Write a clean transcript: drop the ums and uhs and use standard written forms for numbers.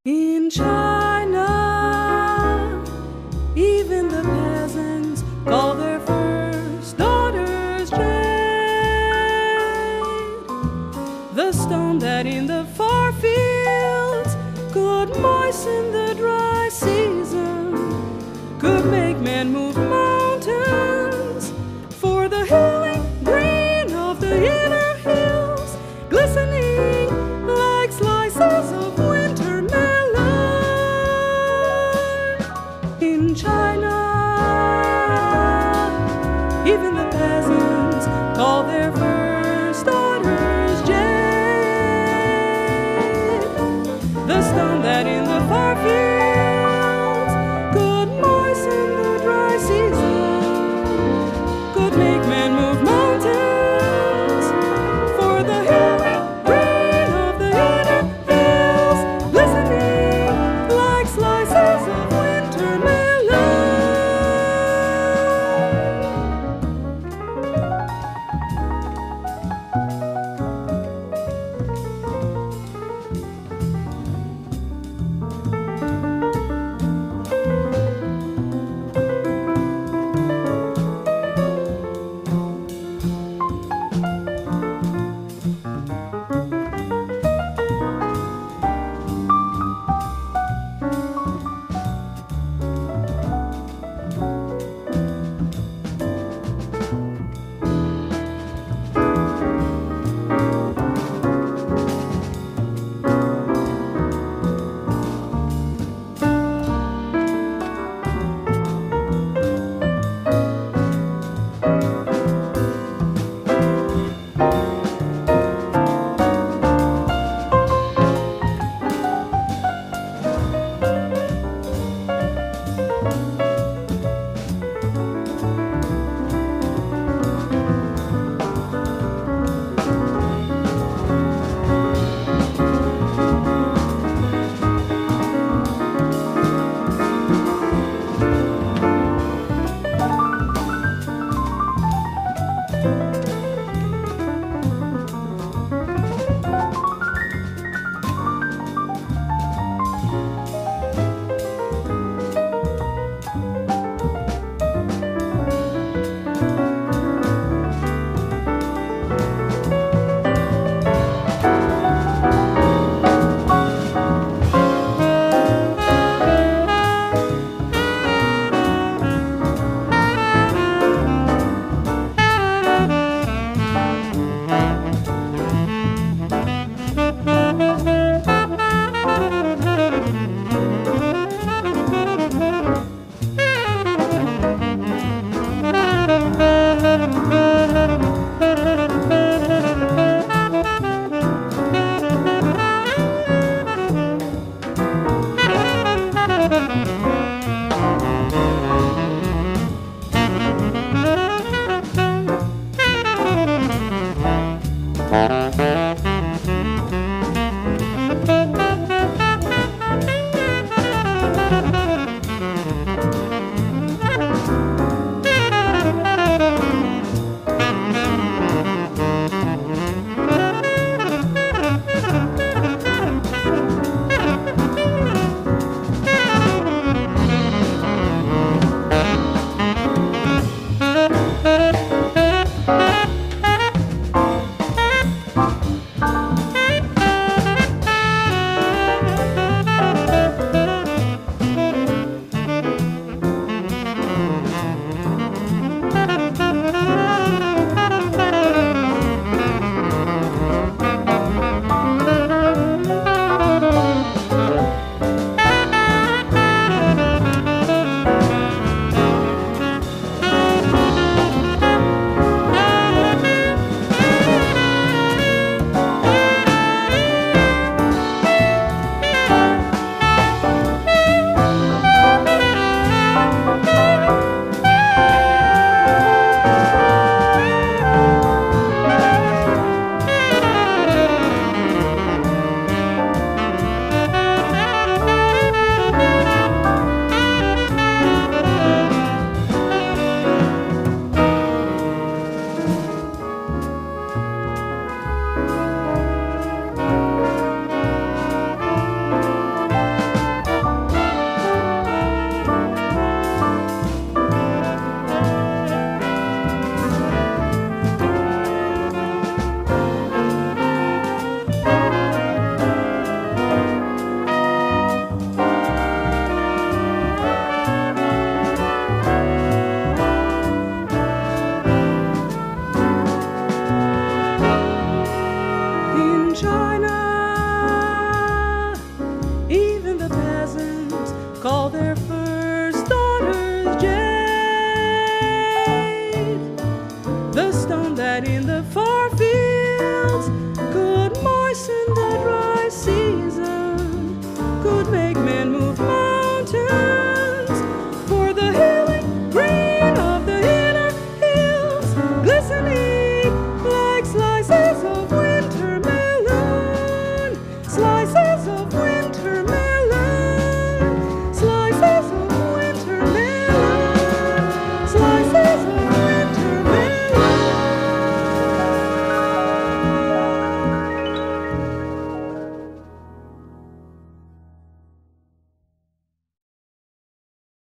In China, even the peasants call their first daughters Jade. The stone that in the far fields could moisten the dry season, could make men move mountains, for the hilly green of the inner hills, glistening like slices of winter melon. In China, even the peasants call their first daughters Jade. The stone that in the far fields could moisten the dry season, China